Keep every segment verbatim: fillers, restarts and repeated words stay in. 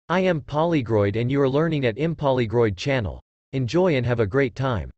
I am Polygroid and you are learning at Impolygroid channel. Enjoy and have a great time.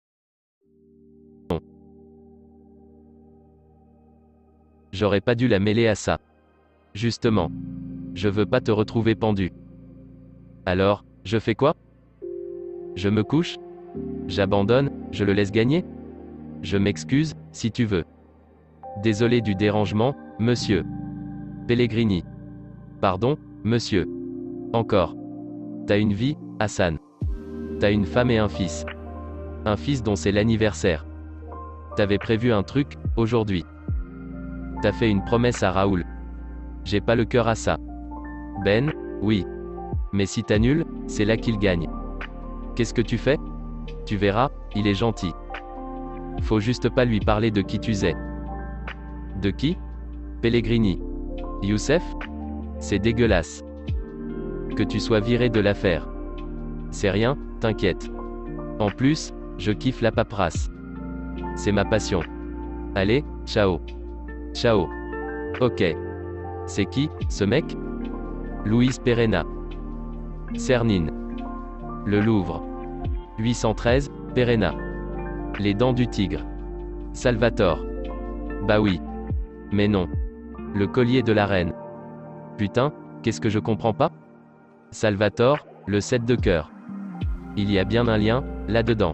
J'aurais pas dû la mêler à ça. Justement. Je veux pas te retrouver pendu. Alors, je fais quoi? Je me couche? J'abandonne, je le laisse gagner? Je m'excuse, si tu veux. Désolé du dérangement, monsieur. Pellegrini. Pardon, monsieur. Encore. T'as une vie, Hassan. T'as une femme et un fils. Un fils dont c'est l'anniversaire. T'avais prévu un truc, aujourd'hui. T'as fait une promesse à Raoul. J'ai pas le cœur à ça. Ben, oui. Mais si t'annules, c'est là qu'il gagne. Qu'est-ce que tu fais? Tu verras, il est gentil. Faut juste pas lui parler de qui tu es. De qui? Pellegrini. Youssef? C'est dégueulasse. Que tu sois viré de l'affaire. C'est rien, t'inquiète. En plus, je kiffe la paperasse. C'est ma passion. Allez, ciao. Ciao. Ok. C'est qui, ce mec? Louise Perena. Cernine. Le Louvre. huit cent treize, Perena. Les dents du tigre. Salvatore. Bah oui. Mais non. Le collier de la reine. Putain, qu'est-ce que je comprends pas? Salvatore, le sept de cœur. Il y a bien un lien, là-dedans.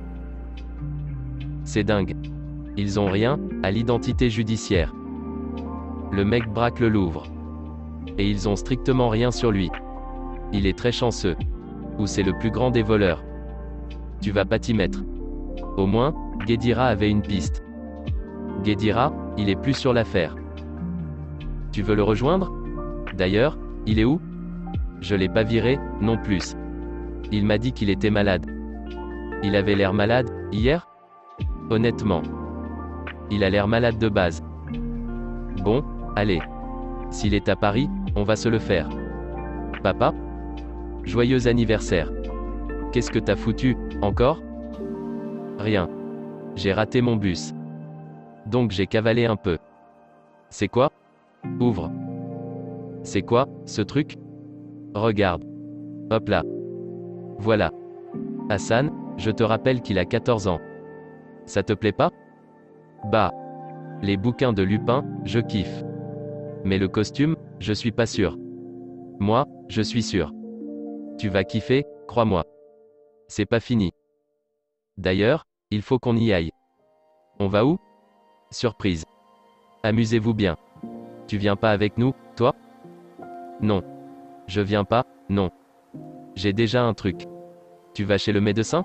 C'est dingue. Ils ont rien, à l'identité judiciaire. Le mec braque le Louvre. Et ils ont strictement rien sur lui. Il est très chanceux. Ou c'est le plus grand des voleurs. Tu vas pas t'y mettre. Au moins, Guédira avait une piste. Guédira, il est plus sur l'affaire. Tu veux le rejoindre? D'ailleurs, il est où? Je l'ai pas viré, non plus. Il m'a dit qu'il était malade. Il avait l'air malade, hier? Honnêtement. Il a l'air malade de base. Bon, allez. S'il est à Paris, on va se le faire. Papa? Joyeux anniversaire. Qu'est-ce que t'as foutu, encore? Rien. J'ai raté mon bus. Donc j'ai cavalé un peu. C'est quoi? Ouvre. C'est quoi, ce truc? Regarde. Hop là. Voilà. Hassan, je te rappelle qu'il a quatorze ans. Ça te plaît pas? Bah. Les bouquins de Lupin, je kiffe. Mais le costume, je suis pas sûr. Moi, je suis sûr. Tu vas kiffer, crois-moi. C'est pas fini. D'ailleurs, il faut qu'on y aille. On va où? Surprise. Amusez-vous bien. Tu viens pas avec nous, toi? Non. Je viens pas, non. J'ai déjà un truc. Tu vas chez le médecin?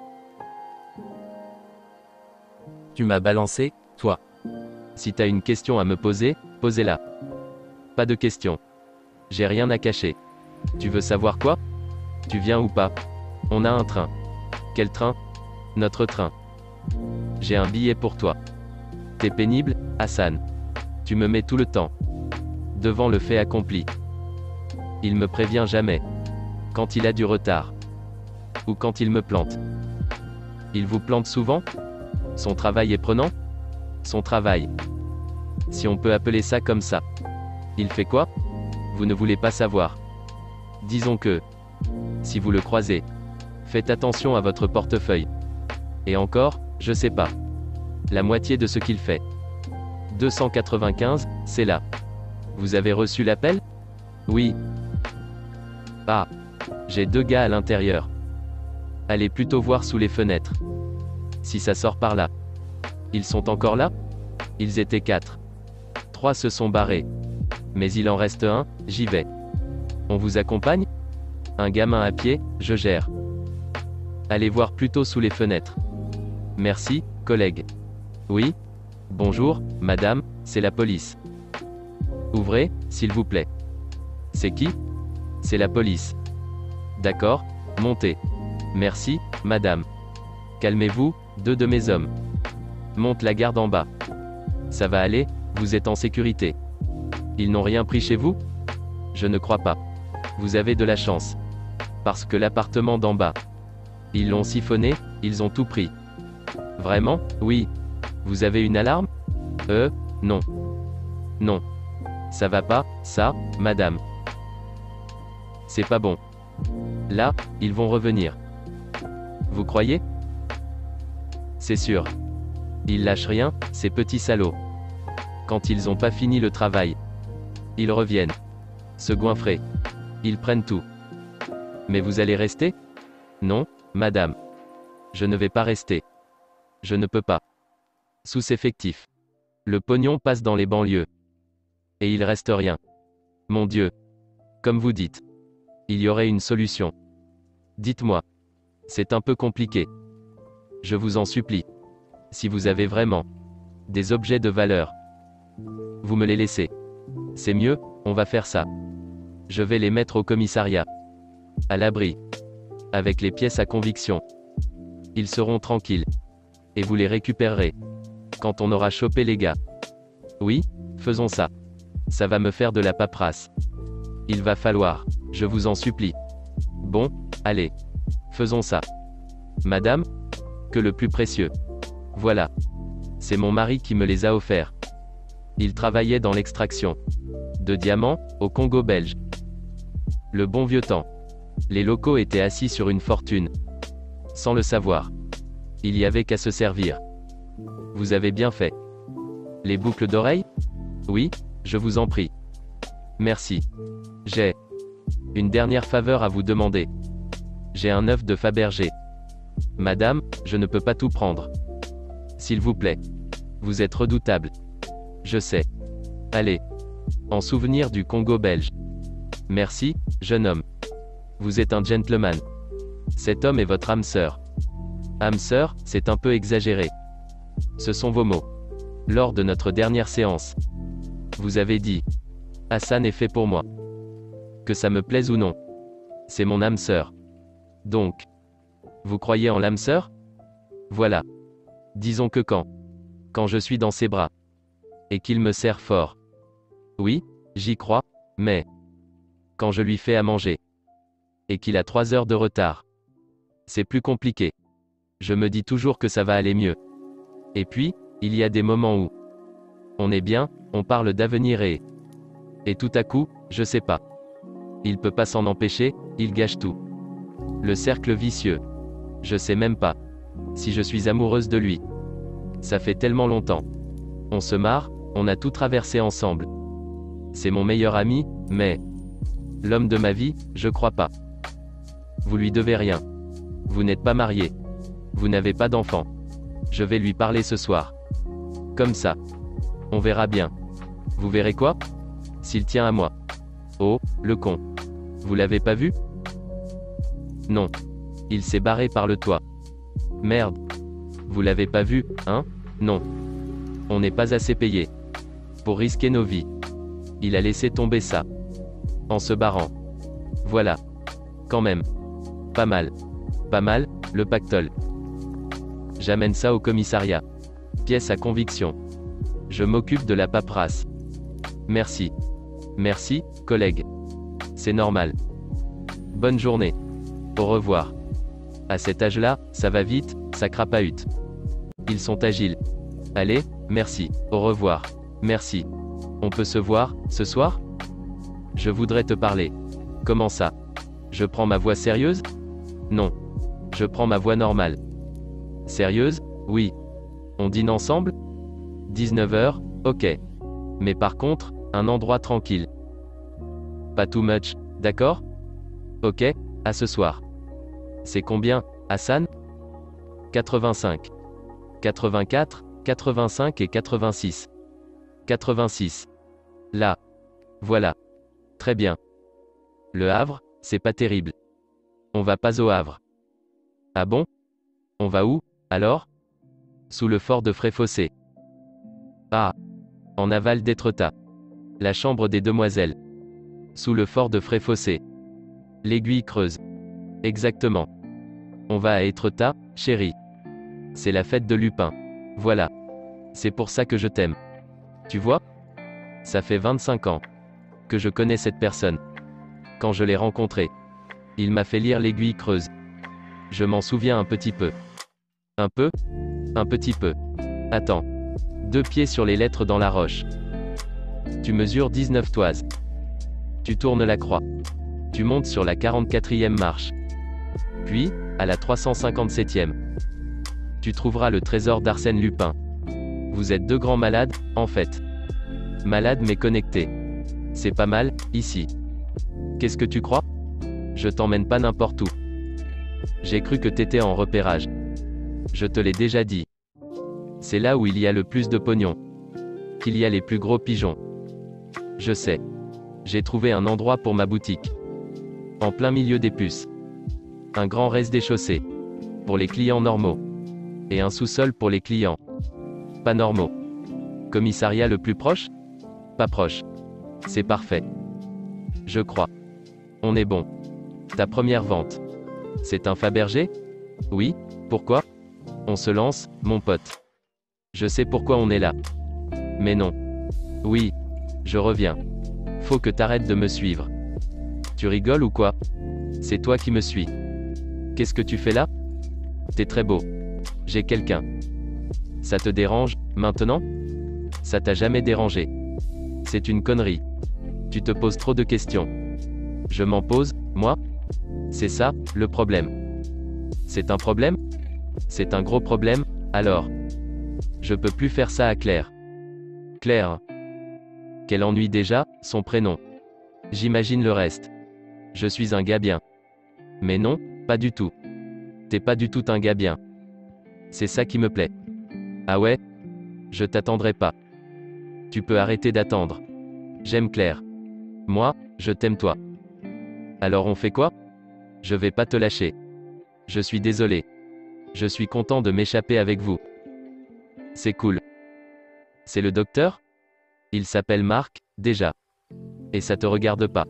Tu m'as balancé, toi. Si t'as une question à me poser, posez-la. Pas de question. J'ai rien à cacher. Tu veux savoir quoi? Tu viens ou pas? On a un train. Quel train? Notre train. J'ai un billet pour toi. T'es pénible, Hassan. Tu me mets tout le temps devant le fait accompli. Il me prévient jamais. Quand il a du retard. Ou quand il me plante. Il vous plante souvent? Son travail est prenant? Son travail. Si on peut appeler ça comme ça. Il fait quoi? Vous ne voulez pas savoir. Disons que, si vous le croisez, faites attention à votre portefeuille. Et encore, je sais pas. La moitié de ce qu'il fait. deux cent quatre-vingt-quinze, c'est là. Vous avez reçu l'appel? Oui. Ah. J'ai deux gars à l'intérieur. Allez plutôt voir sous les fenêtres. Si ça sort par là. Ils sont encore là? Ils étaient quatre. Trois se sont barrés. Mais il en reste un, j'y vais. On vous accompagne? Un gamin à pied, je gère. Allez voir plutôt sous les fenêtres. Merci, collègue. Oui? Bonjour, madame, c'est la police. Ouvrez, s'il vous plaît. C'est qui? C'est la police. D'accord, montez. Merci, madame. Calmez-vous, deux de mes hommes. Monte la garde en bas. Ça va aller, vous êtes en sécurité. Ils n'ont rien pris chez vous? Je ne crois pas. Vous avez de la chance. Parce que l'appartement d'en bas. Ils l'ont siphonné, ils ont tout pris. Vraiment? Oui. Vous avez une alarme? Euh, non. Non. Ça va pas, ça, madame. C'est pas bon. Là, ils vont revenir. Vous croyez? C'est sûr. Ils lâchent rien, ces petits salauds. Quand ils ont pas fini le travail, ils reviennent. Se goinfrer. Ils prennent tout. Mais vous allez rester? Non, madame. Je ne vais pas rester. Je ne peux pas. Sous-effectif. Le pognon passe dans les banlieues. Et il reste rien. Mon Dieu. Comme vous dites. Il y aurait une solution. Dites-moi. C'est un peu compliqué. Je vous en supplie. Si vous avez vraiment des objets de valeur, vous me les laissez. C'est mieux, on va faire ça. Je vais les mettre au commissariat. À l'abri. Avec les pièces à conviction. Ils seront tranquilles. Et vous les récupérerez. Quand on aura chopé les gars. Oui, faisons ça. Ça va me faire de la paperasse. Il va falloir, je vous en supplie. Bon, allez. Faisons ça. Madame? Que le plus précieux. Voilà. C'est mon mari qui me les a offerts. Il travaillait dans l'extraction de diamants, au Congo belge. Le bon vieux temps. Les locaux étaient assis sur une fortune. Sans le savoir. Il y avait qu'à se servir. Vous avez bien fait. Les boucles d'oreilles? Oui, je vous en prie. Merci. J'ai une dernière faveur à vous demander. J'ai un œuf de Fabergé. Madame, je ne peux pas tout prendre. S'il vous plaît. Vous êtes redoutable. Je sais. Allez. En souvenir du Congo belge. Merci, jeune homme. Vous êtes un gentleman. Cet homme est votre âme sœur. Âme sœur, c'est un peu exagéré. Ce sont vos mots. Lors de notre dernière séance, vous avez dit « Hassan est fait pour moi. » Que ça me plaise ou non. C'est mon âme sœur. Donc, vous croyez en l'âme sœur? Voilà. Disons que quand Quand je suis dans ses bras. Et qu'il me serre fort. Oui, j'y crois, mais quand je lui fais à manger. Et qu'il a trois heures de retard. C'est plus compliqué. Je me dis toujours que ça va aller mieux. Et puis, il y a des moments où on est bien, on parle d'avenir et... Et tout à coup, je sais pas. Il peut pas s'en empêcher, il gâche tout. Le cercle vicieux. Je sais même pas si je suis amoureuse de lui. Ça fait tellement longtemps. On se marre, on a tout traversé ensemble. C'est mon meilleur ami, mais... L'homme de ma vie, je crois pas. Vous lui devez rien. Vous n'êtes pas marié. Vous n'avez pas d'enfant. Je vais lui parler ce soir. Comme ça. On verra bien. Vous verrez quoi? S'il tient à moi. Oh, le con. Vous l'avez pas vu? Non. Il s'est barré par le toit. Merde. Vous l'avez pas vu, hein? Non. On n'est pas assez payé. Pour risquer nos vies. Il a laissé tomber ça. En se barrant. Voilà. Quand même. Pas mal. Pas mal, le pactole. J'amène ça au commissariat. Pièce à conviction. Je m'occupe de la paperasse. Merci. Merci, collègue. C'est normal. Bonne journée. Au revoir. À cet âge-là, ça va vite, ça crapahute. Ils sont agiles. Allez, merci. Au revoir. Merci. On peut se voir, ce soir? Je voudrais te parler. Comment ça? Je prends ma voix sérieuse? Non. Je prends ma voix normale. Sérieuse? Oui. On dîne ensemble? dix-neuf heures, ok. Mais par contre, un endroit tranquille. Pas too much, d'accord? Ok, à ce soir. C'est combien, Hassan? quatre-vingt-cinq. quatre-vingt-quatre, quatre-vingt-cinq et quatre-vingt-six. quatre-vingt-six. Là. Voilà. Très bien. Le Havre, c'est pas terrible. On va pas au Havre. Ah bon? On va où, alors? Sous le fort de Fréfossé. Ah. En aval d'Étretat. La chambre des demoiselles. Sous le fort de Fréfossé. L'Aiguille Creuse. Exactement. On va à Étretat, chérie. C'est la fête de Lupin. Voilà. C'est pour ça que je t'aime. Tu vois? Ça fait vingt-cinq ans que je connais cette personne. Quand je l'ai rencontré, il m'a fait lire l'Aiguille Creuse. Je m'en souviens un petit peu. Un peu? Un petit peu. Attends. Deux pieds sur les lettres dans la roche. Tu mesures dix-neuf toises. Tu tournes la croix. Tu montes sur la quarante-quatrième marche. Puis, à la trois cent cinquante-septième. Tu trouveras le trésor d'Arsène Lupin. Vous êtes deux grands malades, en fait. Malades mais connectés. C'est pas mal, ici. Qu'est-ce que tu crois? Je t'emmène pas n'importe où. J'ai cru que t'étais en repérage. Je te l'ai déjà dit. C'est là où il y a le plus de pognon. Qu'il y a les plus gros pigeons. Je sais. J'ai trouvé un endroit pour ma boutique. En plein milieu des puces. Un grand rez-de-chaussée. Pour les clients normaux. Et un sous-sol pour les clients. Pas normaux. Commissariat le plus proche? Pas proche. C'est parfait. Je crois. On est bon. Ta première vente. C'est un Fabergé? Oui, pourquoi? On se lance, mon pote. Je sais pourquoi on est là. Mais non. Oui. Je reviens. Faut que t'arrêtes de me suivre. Tu rigoles ou quoi? C'est toi qui me suis. Qu'est-ce que tu fais là? T'es très beau. J'ai quelqu'un. Ça te dérange, maintenant? Ça t'a jamais dérangé. C'est une connerie. Tu te poses trop de questions. Je m'en pose, moi? C'est ça, le problème. C'est un problème? C'est un gros problème, alors. Je peux plus faire ça à Claire. Claire. Quel ennui déjà, son prénom. J'imagine le reste. Je suis un gars bien. Mais non, pas du tout. T'es pas du tout un gars bien. C'est ça qui me plaît. Ah ouais? Je t'attendrai pas. Tu peux arrêter d'attendre. J'aime Claire. Moi, je t'aime toi. Alors on fait quoi? Je vais pas te lâcher. Je suis désolé. Je suis content de m'échapper avec vous. C'est cool. C'est le docteur? Il s'appelle Marc, déjà. Et ça te regarde pas.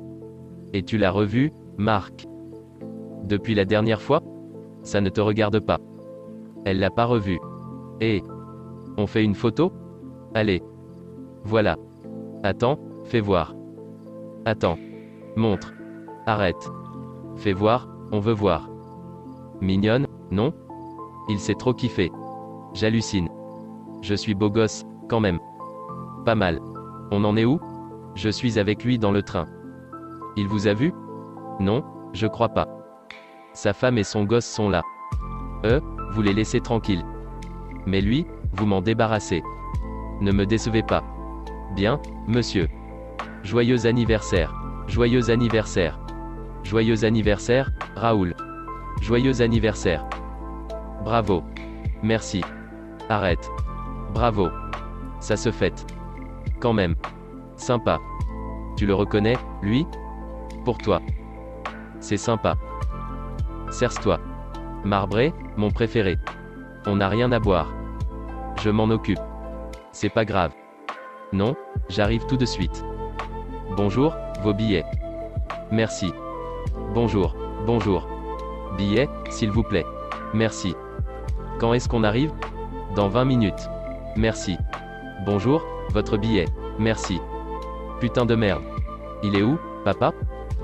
Et tu l'as revu, Marc? Depuis la dernière fois? Ça ne te regarde pas. Elle l'a pas revu. Et on fait une photo? Allez. Voilà. Attends, fais voir. Attends. Montre. Arrête. Fais voir, on veut voir. Mignonne, non? Il s'est trop kiffé. J'hallucine. Je suis beau gosse, quand même. Pas mal. On en est où? Je suis avec lui dans le train. Il vous a vu? Non, je crois pas. Sa femme et son gosse sont là. Eux, vous les laissez tranquilles. Mais lui, vous m'en débarrassez. Ne me décevez pas. Bien, monsieur. Joyeux anniversaire. Joyeux anniversaire. Joyeux anniversaire, Raoul. Joyeux anniversaire. Bravo. Merci. Arrête. Bravo. Ça se fête. Quand même. Sympa. Tu le reconnais, lui? Pour toi. C'est sympa. Serre-toi. Marbré, mon préféré. On n'a rien à boire. Je m'en occupe. C'est pas grave. Non, j'arrive tout de suite. Bonjour, vos billets. Merci. Bonjour, bonjour. Billets, s'il vous plaît. Merci. Quand est-ce qu'on arrive? Dans vingt minutes. Merci. Bonjour, votre billet. Merci. Putain de merde. Il est où, papa?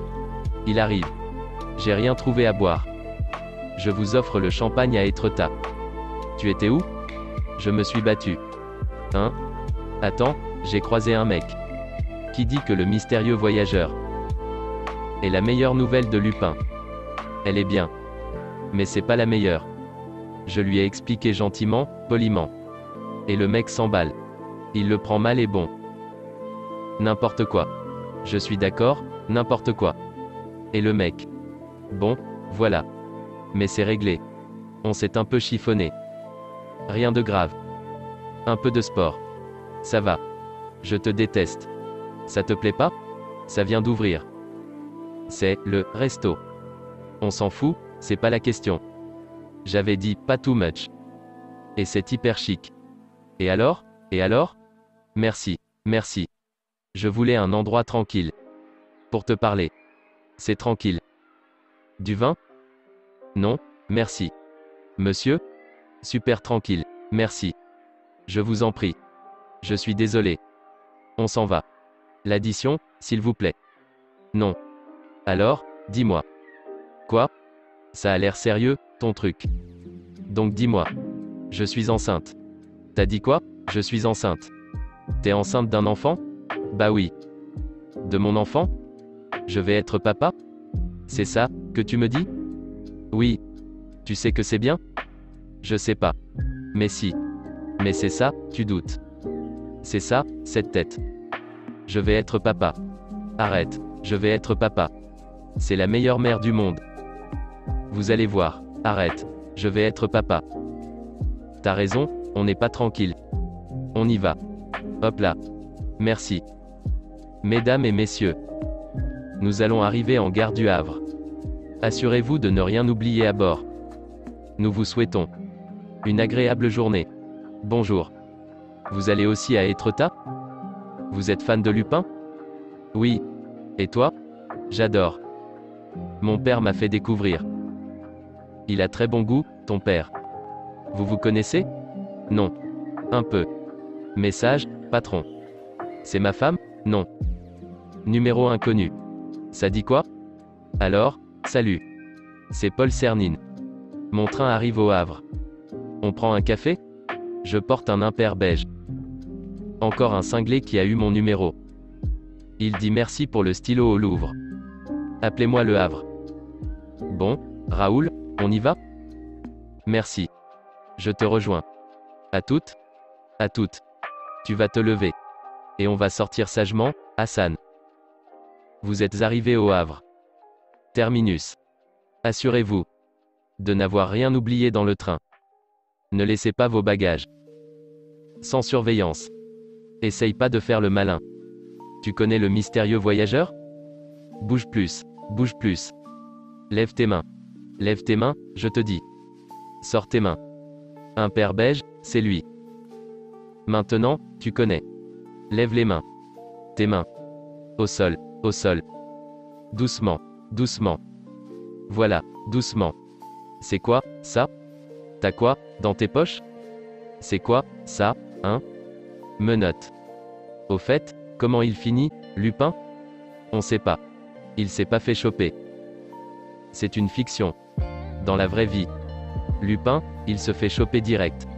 Il arrive. J'ai rien trouvé à boire. Je vous offre le champagne à Étretat. Tu étais où? Je me suis battu. Hein? Attends, j'ai croisé un mec. Qui dit que le mystérieux voyageur est la meilleure nouvelle de Lupin. Elle est bien. Mais c'est pas la meilleure. Je lui ai expliqué gentiment, poliment. Et le mec s'emballe. Il le prend mal et bon. N'importe quoi. Je suis d'accord, n'importe quoi. Et le mec. Bon, voilà. Mais c'est réglé. On s'est un peu chiffonné. Rien de grave. Un peu de sport. Ça va. Je te déteste. Ça te plaît pas? Ça vient d'ouvrir. C'est le resto. On s'en fout, c'est pas la question. J'avais dit pas too much. Et c'est hyper chic. Et alors? Et alors? Merci, merci. Je voulais un endroit tranquille. Pour te parler. C'est tranquille. Du vin? Non, merci. Monsieur? Super tranquille, merci. Je vous en prie. Je suis désolé. On s'en va. L'addition, s'il vous plaît. Non. Alors, dis-moi. Quoi? Ça a l'air sérieux, ton truc. Donc dis-moi. Je suis enceinte. T'as dit quoi? Je suis enceinte. T'es enceinte d'un enfant? Bah oui. De mon enfant? Je vais être papa? C'est ça, que tu me dis? Oui. Tu sais que c'est bien? Je sais pas. Mais si. Mais c'est ça, tu doutes. C'est ça, cette tête. Je vais être papa. Arrête, je vais être papa. C'est la meilleure mère du monde. Vous allez voir. Arrête, je vais être papa. T'as raison, on n'est pas tranquille. On y va. Hop là. Merci. Mesdames et messieurs, nous allons arriver en gare du Havre. Assurez-vous de ne rien oublier à bord. Nous vous souhaitons une agréable journée. Bonjour. Vous allez aussi à Étretat? Vous êtes fan de Lupin? Oui. Et toi? J'adore. Mon père m'a fait découvrir. Il a très bon goût, ton père. Vous vous connaissez? Non. Un peu. Message, patron. C'est ma femme? Non. Numéro inconnu. Ça dit quoi? Alors, salut. C'est Paul Cernine. Mon train arrive au Havre. On prend un café? Je porte un impair beige. Encore un cinglé qui a eu mon numéro. Il dit merci pour le stylo au Louvre. Appelez-moi le Havre. Bon, Raoul, on y va? Merci. Je te rejoins. À toutes? À toutes. Tu vas te lever. Et on va sortir sagement, Hassan. Vous êtes arrivé au Havre. Terminus. Assurez-vous de n'avoir rien oublié dans le train. Ne laissez pas vos bagages. Sans surveillance. Essaye pas de faire le malin. Tu connais le mystérieux voyageur? Bouge plus, bouge plus. Lève tes mains. Lève tes mains, je te dis. Sors tes mains. Un père beige, c'est lui. Maintenant, tu connais. Lève les mains. Tes mains. Au sol, au sol. Doucement, doucement. Voilà, doucement. C'est quoi, ça? T'as quoi, dans tes poches? C'est quoi, ça, hein? Menottes. Au fait, comment il finit, Lupin? On sait pas. Il s'est pas fait choper. C'est une fiction. Dans la vraie vie, Lupin, il se fait choper direct.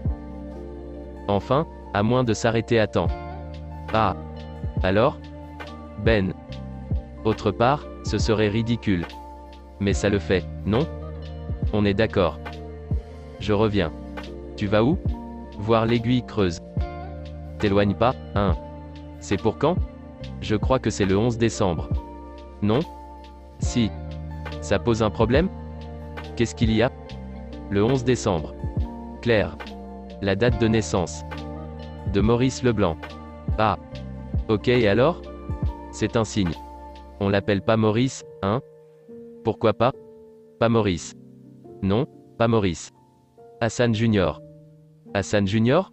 Enfin, à moins de s'arrêter à temps. Ah. Alors? Ben. Autre part, ce serait ridicule. Mais ça le fait, non? On est d'accord. Je reviens. Tu vas où? Voir l'aiguille creuse. T'éloigne pas, hein? C'est pour quand? Je crois que c'est le onze décembre. Non? Si. Ça pose un problème? Qu'est-ce qu'il y a? Le onze décembre. Claire. La date de naissance. De Maurice Leblanc. Ah. Ok, et alors? C'est un signe. On l'appelle pas Maurice, hein? Pourquoi pas? Pas Maurice. Non, pas Maurice. Hassan Junior. Hassan Junior?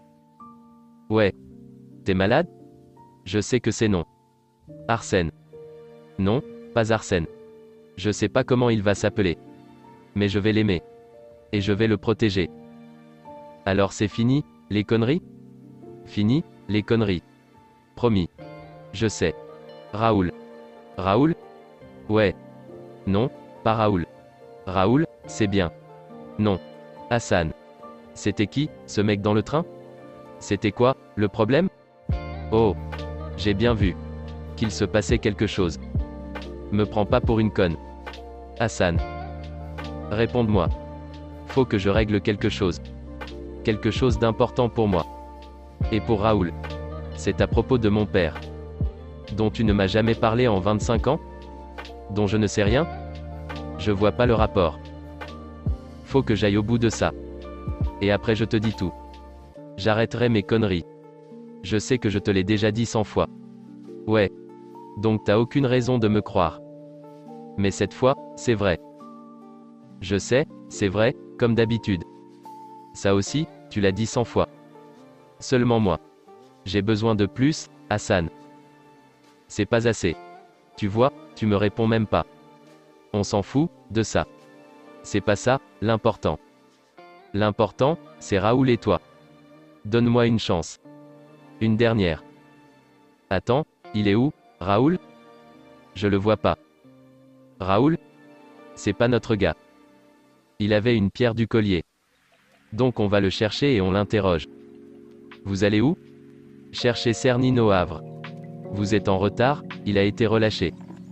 Ouais. T'es malade? Je sais que c'est non. Arsène. Non, pas Arsène. Je sais pas comment il va s'appeler. Mais je vais l'aimer. Et je vais le protéger. Alors c'est fini, les conneries? Fini, les conneries. Promis. Je sais. Raoul. Raoul? Ouais. Non, pas Raoul. Raoul, c'est bien. Non. Hassan. C'était qui, ce mec dans le train? C'était quoi, le problème? Oh. J'ai bien vu. Qu'il se passait quelque chose. Me prends pas pour une conne. Hassan. Réponde-moi. Faut que je règle quelque chose. Quelque chose d'important pour moi. Et pour Raoul. C'est à propos de mon père. Dont tu ne m'as jamais parlé en vingt-cinq ans? Dont je ne sais rien? Je vois pas le rapport. Faut que j'aille au bout de ça. Et après je te dis tout. J'arrêterai mes conneries. Je sais que je te l'ai déjà dit cent fois. Ouais. Donc t'as aucune raison de me croire. Mais cette fois, c'est vrai. Je sais, c'est vrai, comme d'habitude. Ça aussi, tu l'as dit cent fois. Seulement moi. J'ai besoin de plus, Hassan. C'est pas assez. Tu vois, tu me réponds même pas. On s'en fout, de ça. C'est pas ça, l'important. L'important, c'est Raoul et toi. Donne-moi une chance. Une dernière. Attends, il est où, Raoul? Je le vois pas. Raoul? C'est pas notre gars. Il avait une pierre du collier. Donc on va le chercher et on l'interroge. Vous allez où? Chercher Cernine au Havre. Vous êtes en retard, il a été relâché.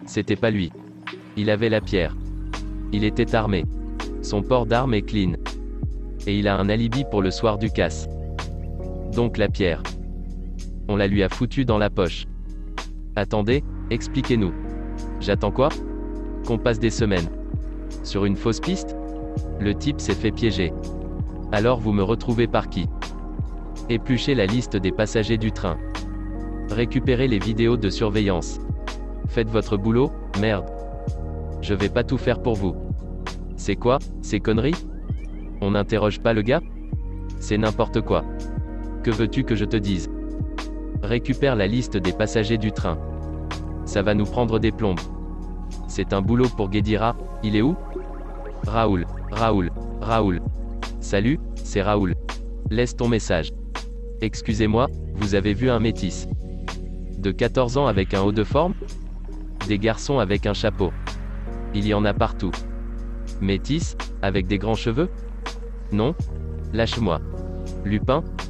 C'était pas lui. Il avait la pierre. Il était armé. Son port d'armes est clean. Et il a un alibi pour le soir du casse. Donc la pierre. On la lui a foutue dans la poche. Attendez, expliquez-nous. J'attends quoi? Qu'on passe des semaines. Sur une fausse piste? Le type s'est fait piéger. Alors vous me retrouvez par qui? Épluchez la liste des passagers du train. Récupérez les vidéos de surveillance. Faites votre boulot, merde. Je vais pas tout faire pour vous. C'est quoi, ces conneries? On n'interroge pas le gars? C'est n'importe quoi. Que veux-tu que je te dise? Récupère la liste des passagers du train. Ça va nous prendre des plombes. C'est un boulot pour Guédira. Il est où? Raoul, Raoul, Raoul. Salut, c'est Raoul. Laisse ton message. Excusez-moi, vous avez vu un métis? De quatorze ans avec un haut de forme? Des garçons avec un chapeau. Il y en a partout. Métis, avec des grands cheveux? Non? Lâche-moi. Lupin,